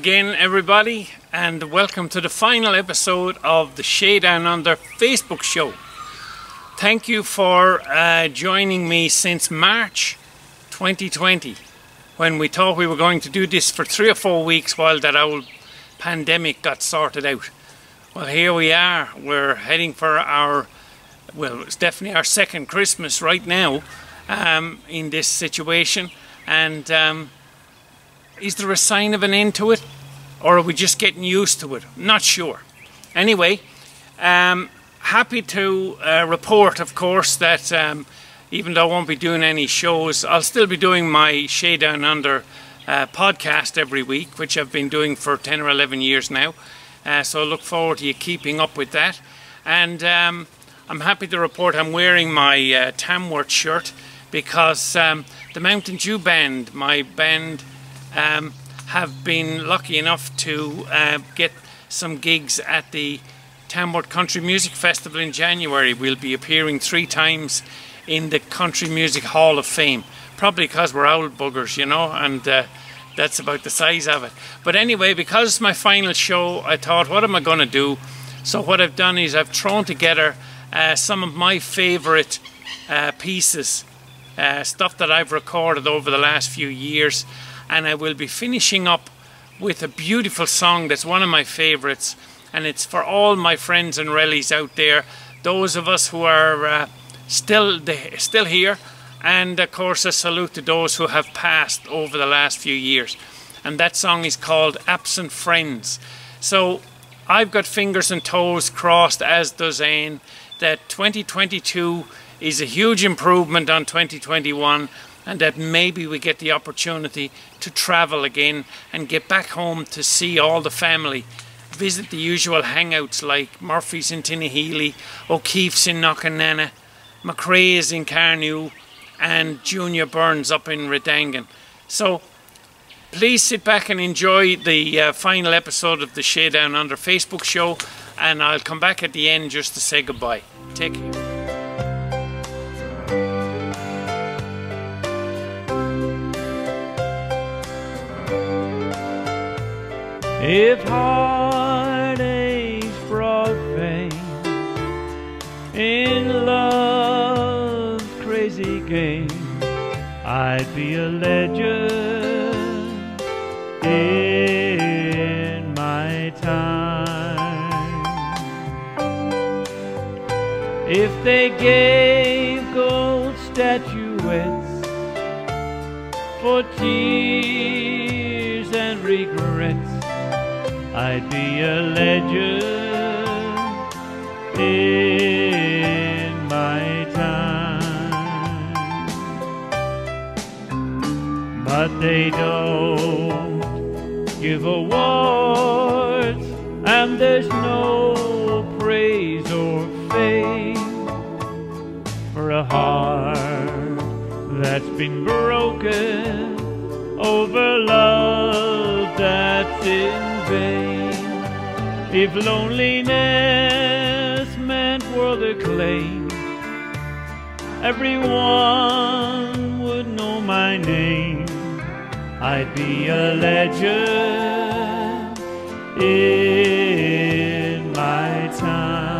again, everybody, and welcome to the final episode of the Shay Down Under Facebook show. Thank you for joining me since March 2020, when we thought we were going to do this for 3 or 4 weeks while that old pandemic got sorted out. Well, here we are. We're heading for it's definitely our second Christmas right now in this situation. And is there a sign of an end to it? Or are we just getting used to it? Not sure. Anyway, happy to report, of course, that even though I won't be doing any shows, I'll still be doing my Shay Down Under podcast every week, which I've been doing for 10 or 11 years now. So I look forward to you keeping up with that. And I'm happy to report I'm wearing my Tamworth shirt because the Mountain Dew Band, my band, have been lucky enough to get some gigs at the Tamworth Country Music Festival in January. We'll be appearing 3 times in the Country Music Hall of Fame, probably because we're old buggers, you know, and that's about the size of it. But anyway, because it's my final show, I thought, what am I going to do? So what I've done is I've thrown together some of my favourite pieces, stuff that I've recorded over the last few years, and I will be finishing up with a beautiful song that's one of my favourites, and it's for all my friends and rellies out there, those of us who are still here, and of course a salute to those who have passed over the last few years. And that song is called Absent Friends. So I've got fingers and toes crossed, as does Anne, that 2022 is a huge improvement on 2021, and that maybe we get the opportunity to travel again and get back home to see all the family, visit the usual hangouts like Murphy's in Tinnahealy, O'Keefe's in Knockannana, McRae's in Carnew, and Junior Burns up in Redangan. So please sit back and enjoy the final episode of the Shay Down Under Facebook show, and I'll come back at the end just to say goodbye. Take care. If heartaches brought fame in love's crazy game, I'd be a legend in my time. If they gave gold statuettes for tears and regrets, I'd be a legend in my time. But they don't give awards, and there's no praise or fame for a heart that's been broken over love that's in vain. If loneliness meant world acclaim, everyone would know my name. I'd be a legend in my time.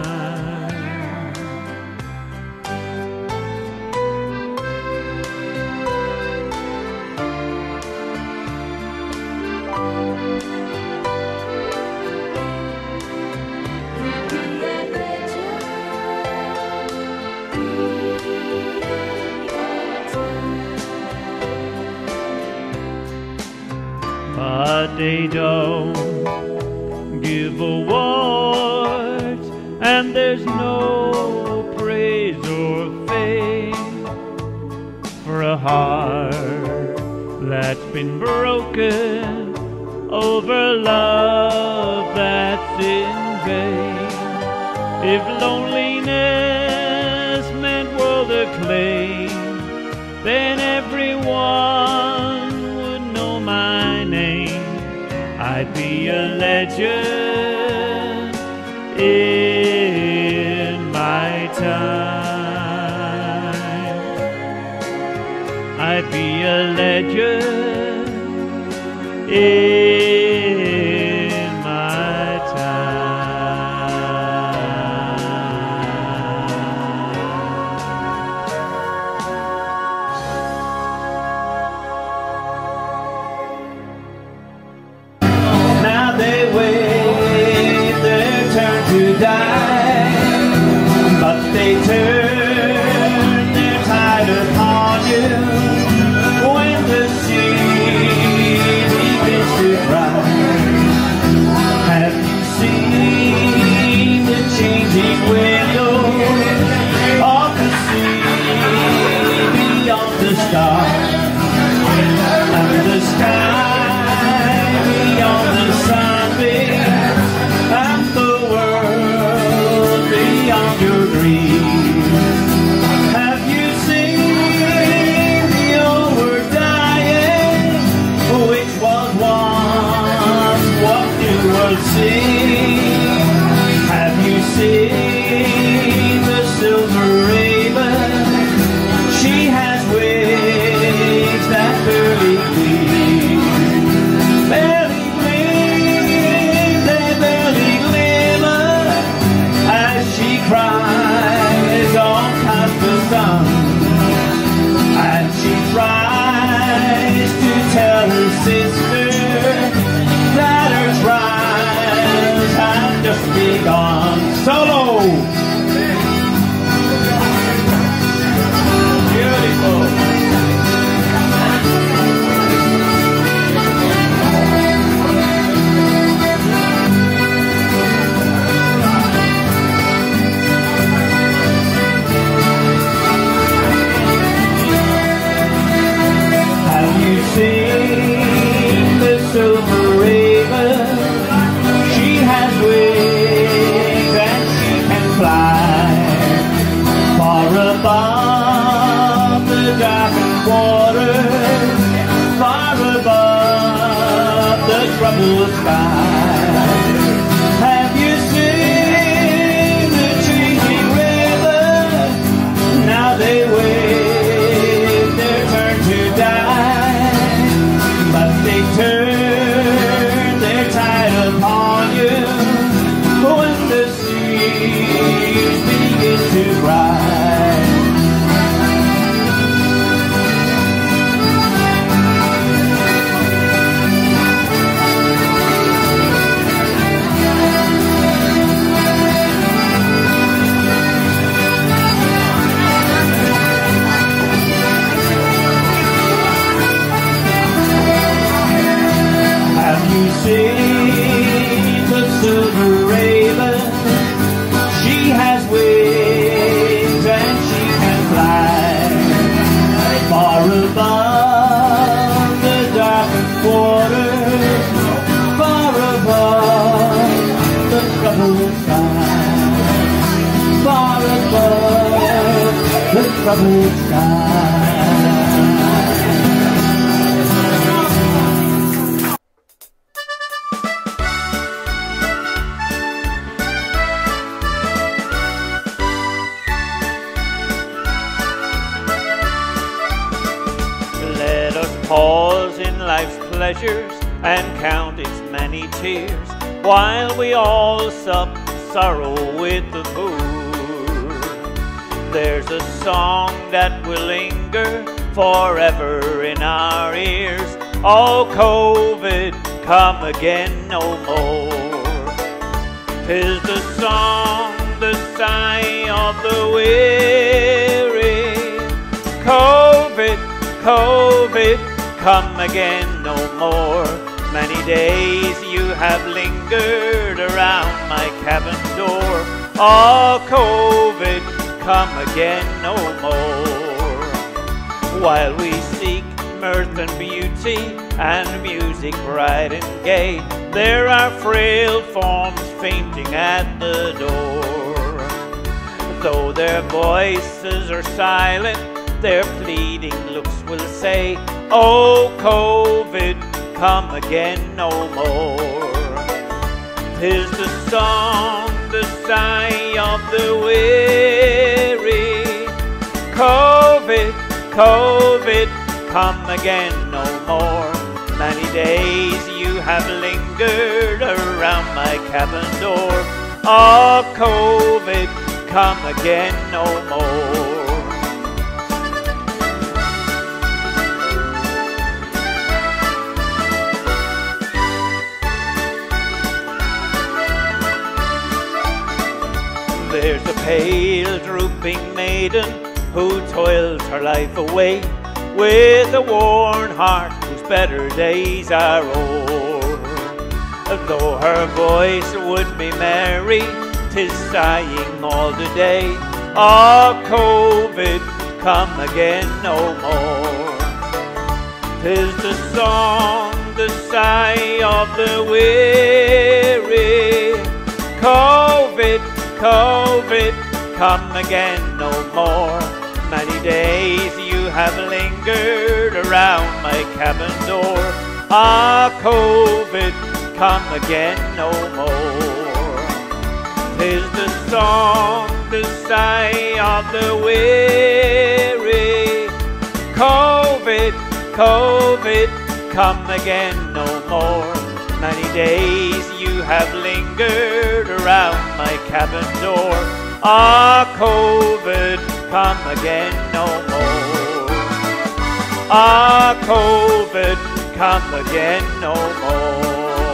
But they don't give awards, and there's no praise or fame for a heart that's been broken over love that's in vain. If loneliness meant world acclaim, then everyone would know my name. I'd be a legend in my time. I'd be a legend in they turn their tide upon you when the sea begins to rise. Have you seen the changing window of the sea beyond the stars and the sky beyond the sunbeams and the world beyond your dreams? Have you seen the old word dying, which was once what you were seeing? Have you seen the silver raven? She has wings that barely gleam. Barely gleam, they barely glimmer as she cries on past the sun. And she tries to tell her sister that her trials have just begun. Solo! Beautiful. Have you seen the silver raven? She has wings and she can fly far above the darkened waters, far above the troubled sky. Have you seen the changing rivers? Now they wait their turn to die, but they turn their tide upon you when the seas begin to rise. Have you seen the silver raven? She has wings and she can fly far above the darkened waters, far above the troubled sky, far above the troubled sky. Let us pause in life's pleasures and count its many tears, while we all sup sorrow with the poor. There's a song that will linger forever in our ears. Oh, COVID, come again no more. 'Tis the song, the sigh of the weary. COVID, COVID, come again no more. Many days you have lingered around my cabin door. Oh, COVID, come again no more. While we seek mirth and beauty and music bright and gay, there are frail forms fainting at the door. Though their voices are silent, their pleading looks will say, oh, COVID, come again no more. 'Tis the song, the sigh of the weary. COVID, COVID, come again no more. Many days you have lingered around my cabin door. Oh, COVID, come again no more. There's a pale drooping maiden who toils her life away, with a worn heart whose better days are o'er. Though her voice would be merry, 'tis sighing all the day. Oh, COVID, come again no more. 'Tis the song, the sigh of the weary. COVID, COVID, come again no more. Many days you have lingered around my cabin door. Ah, COVID, come again no more. 'Tis the song, the sigh of the weary. COVID, COVID, come again no more. Many days you have lingered around my cabin door. Ah, COVID, come again no more. Ah, COVID, come again no more.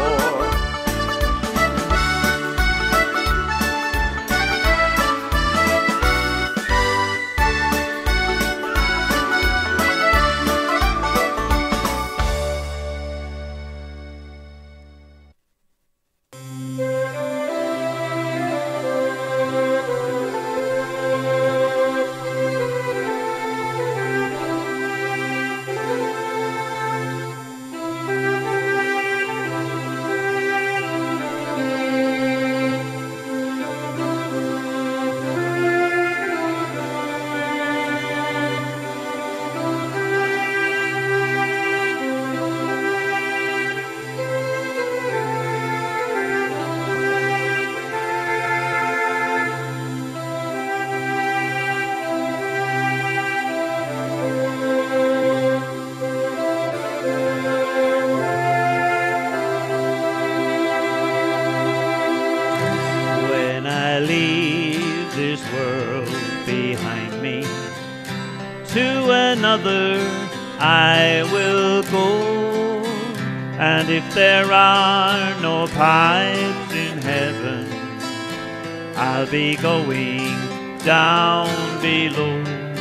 Another I will go, and if there are no pipes in heaven, I'll be going down below.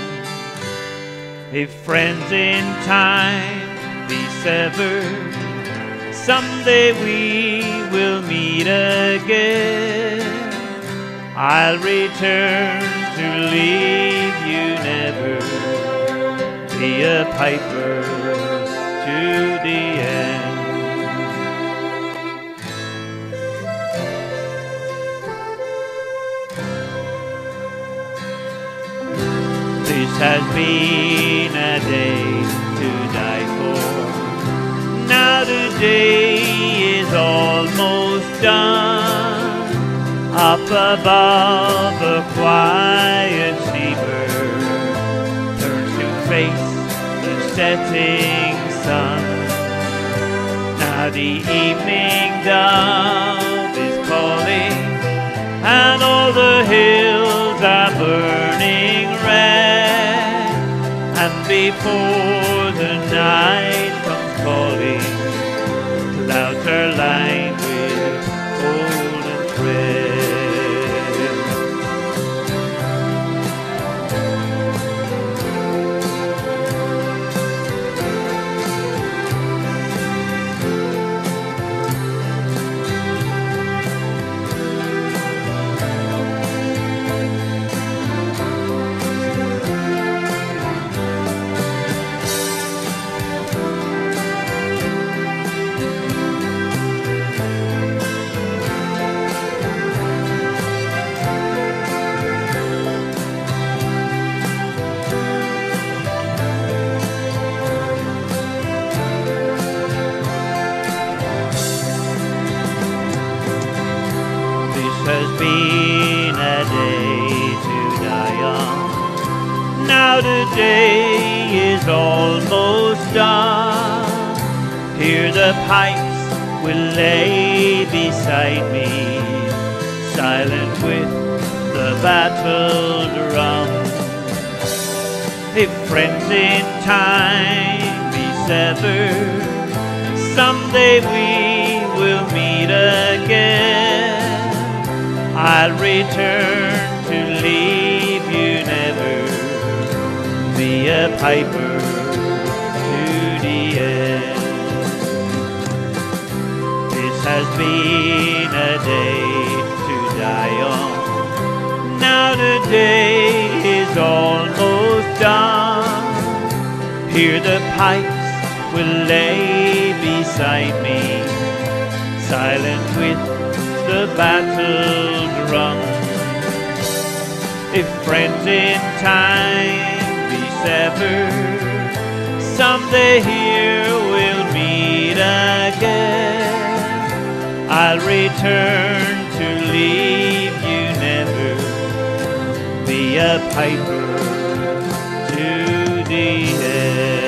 If friends in time be severed, someday we will meet again. I'll return to leave you never, be a piper to the end. This has been a day to die for. Now the day is almost done. Up above, a quiet seabird turns to face the setting sun. Now the evening dove is calling, and all the hills are burning red. And before the night comes calling, clouds are lined with golden thread. Has been a day to die young. Now the day is almost done. Here the pipes will lay beside me, silent with the battle drum. If friends in time be severed, someday we will meet again. I'll return to leave you never, be a piper to the end. This has been a day to die on. Now the day is almost done. Hear the pipes will lay beside me, silent with the battle drum. If friends in time be severed, someday here we'll meet again. I'll return to leave you never, be a piper to the end.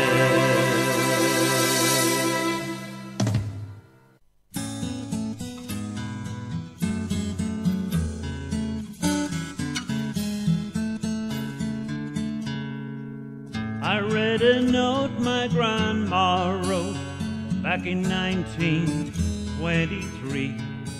I read a note my grandma wrote back in 1923.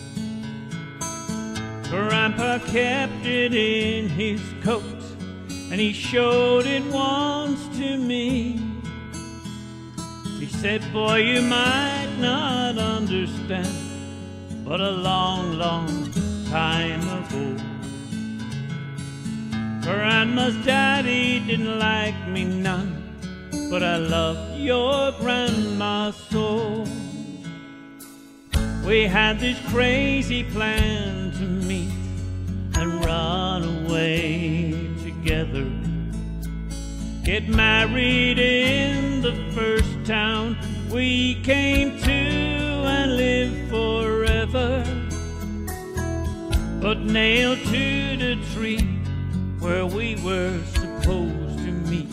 Grandpa kept it in his coat and he showed it once to me. He said, boy, you might not understand, but a long, long time ago, Grandma's daddy didn't like me none, but I loved your grandma so. We had this crazy plan to meet and run away together, get married in the first town we came to and live forever. But nailed to the tree where we were supposed to meet,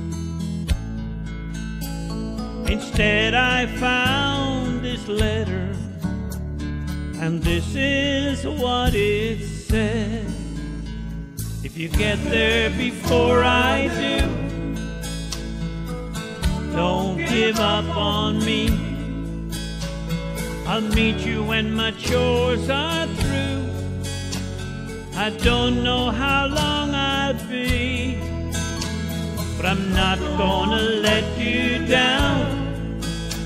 instead I found this letter, and this is what it said. If you get there before I do, don't give up on me. I'll meet you when my chores are through. I don't know how long I'll be, but I'm not gonna let you down.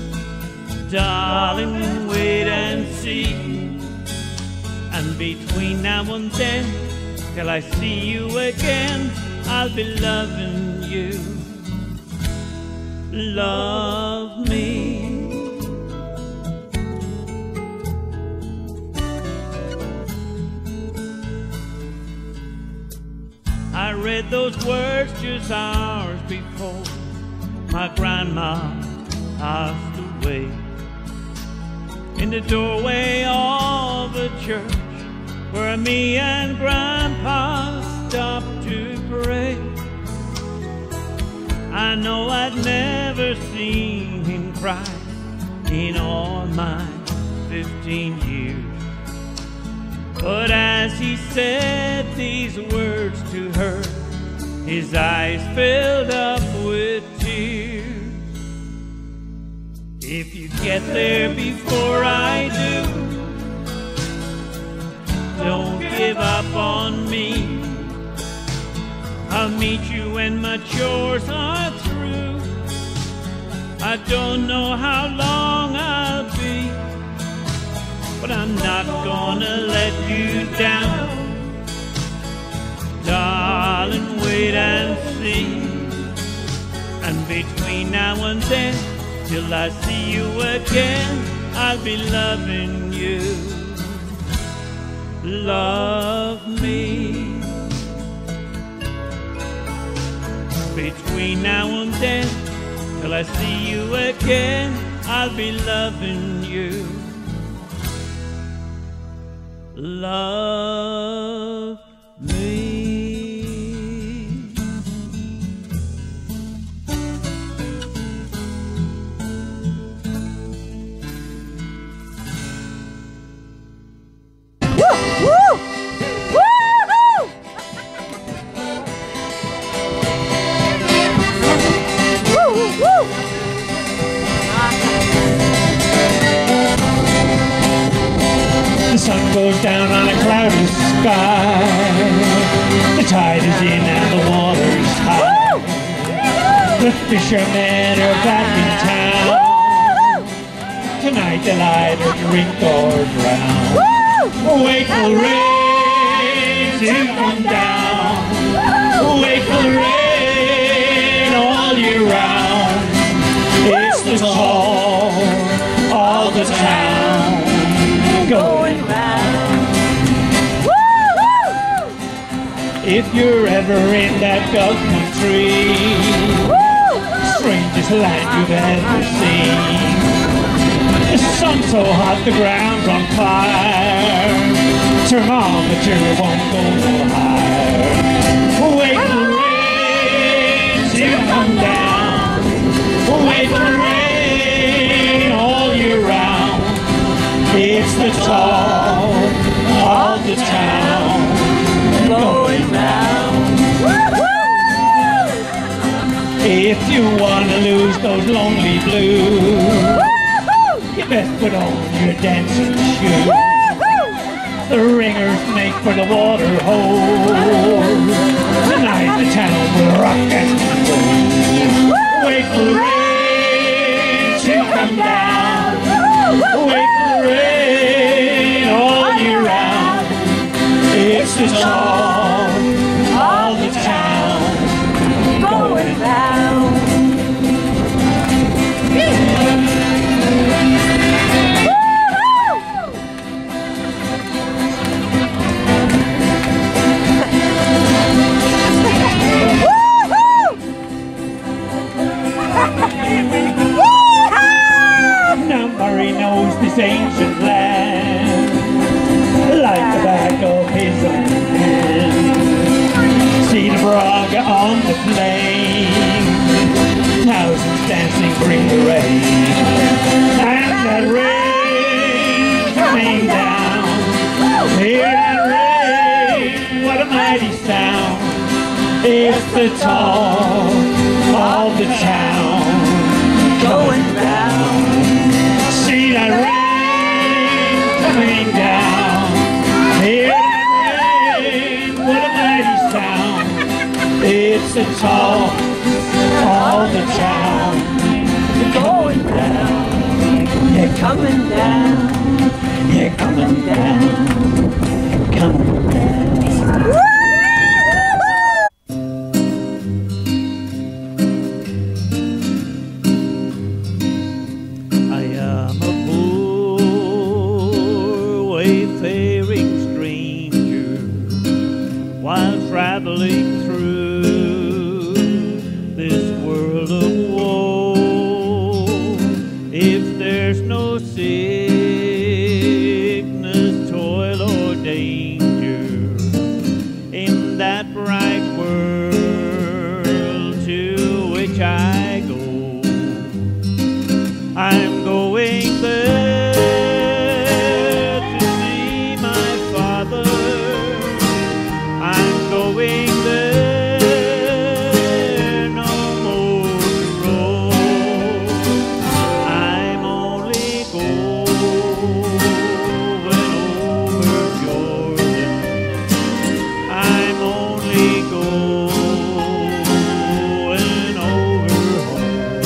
Darling, wait and see. And between now and then, till I see you again, I'll be loving you. Love me. I read those words just hours before my grandma passed away. In the doorway of the church where me and Grandpa stopped to pray, I know I'd never seen him cry in all my 15 years. But as he said these words to her, his eyes filled up with tears. If you get there before I do, don't give up on me. I'll meet you when my chores are through. I don't know how long I'll be, but I'm not gonna let you down. Darling, wait and see. And between now and then, till I see you again, I'll be loving you. Love me. Between now and then, till I see you again, I'll be loving you. Love me. The sun goes down on a cloud and sky. The tide is in and the water's high. The fishermen are back in town. Tonight they'll either drink or drown. Wait for the rain to come down. Wait for the rain all year round. It's the tall of the town going round. If you're ever in that Gulf country, strangest land you've ever seen. The sun's so hot, the ground's on fire. Thermometer won't go no higher. Wait for the rain to come down. Wait for the rain all year round. It's the talk of the town going round. If you want to lose those lonely blues, you best put on your dancing shoes. The ringers make for the water hole. Tonight the town will rock and roll. Wait for the rain to come down. Wait for the rain all year round. It's the talk of the town going round. Now Murray knows this ancient land like the back of his own hand. See the Braga on the plain, thousands dancing bring the rain. And that rain coming down, hear that rain, what a mighty sound. It's the talk of the town going round. See that rain coming down, hear that rain, what a mighty sound. It's the talk of the town going down. You're coming down, you're coming down, coming down. Traveling through this world of woe, if there's no sickness, toil, or danger in that bright world to which I go, I'm going there to see my Father. I'm going there, no more to roam. I'm only going over Jordan. I'm only going over home.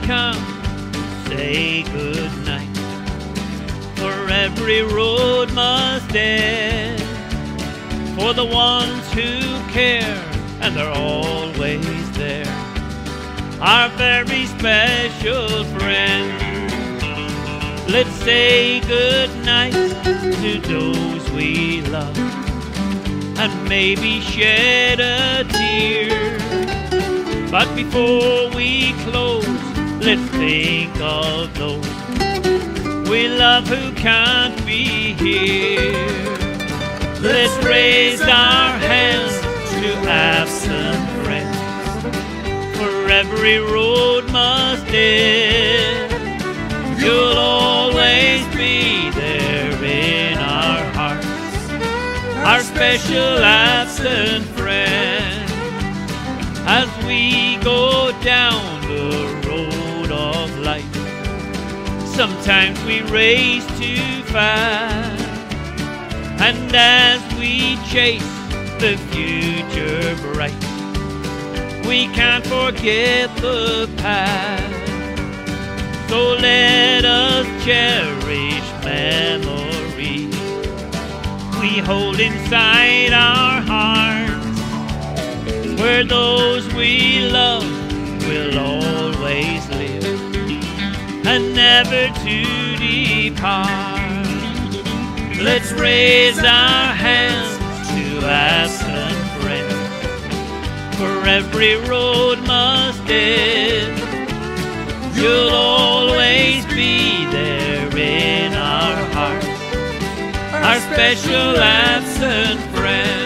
come to say good night. For every road must end, for the ones who care, and they're always there, our very special friends. Let's say good night to those we love, and maybe shed a tear. But before we close, let's think of those we love who can't be here. Let's raise our hands to absent friends, for every road must end. You'll always be there in our hearts, our special absent friend. As we go down the road of life, sometimes we race too fast, and as we chase the future bright, we can't forget the past. So let us cherish memories we hold inside our hearts, where those we love will always live and never to depart. Let's raise our hands to absent friends, for every road must end. You'll always be there in our hearts, our special absent friend.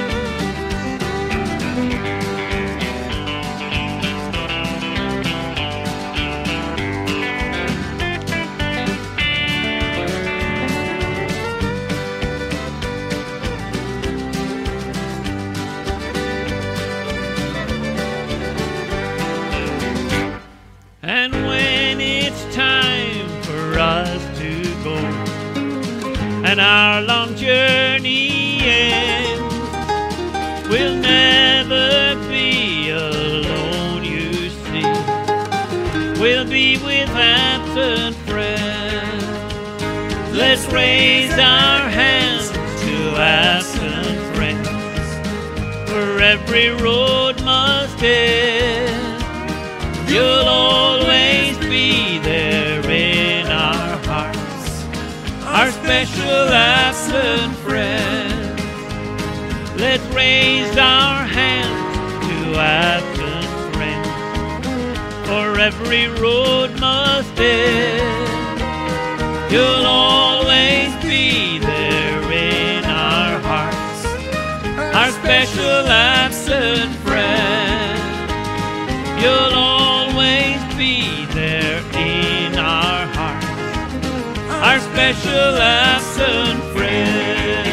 And when it's time for us to go, and our long journey ends, we'll never be alone, you see. We'll be with absent friends. Let's raise our hands to absent friends, for every road must end. You'll always be there in our hearts, our special absent friends. Let's raise our hands to absent friends, for every road must end. You'll always be there in our hearts, our special absent friends. You'll always be there in our hearts, our special absent friend.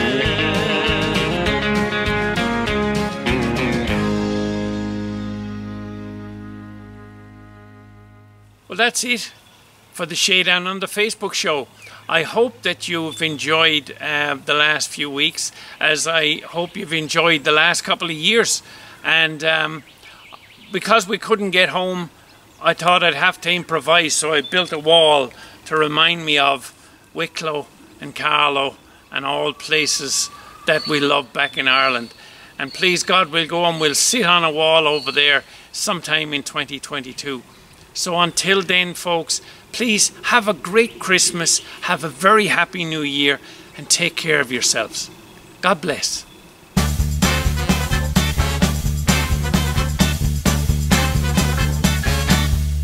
Well, that's it for the Shade Down Under Facebook show. I hope that you've enjoyed the last few weeks, as I hope you've enjoyed the last couple of years. And because we couldn't get home, I thought I'd have to improvise, so I built a wall to remind me of Wicklow and Carlow and all places that we love back in Ireland. And please God, we'll go and we'll sit on a wall over there sometime in 2022. So until then, folks, please have a great Christmas, have a very happy New Year, and take care of yourselves. God bless.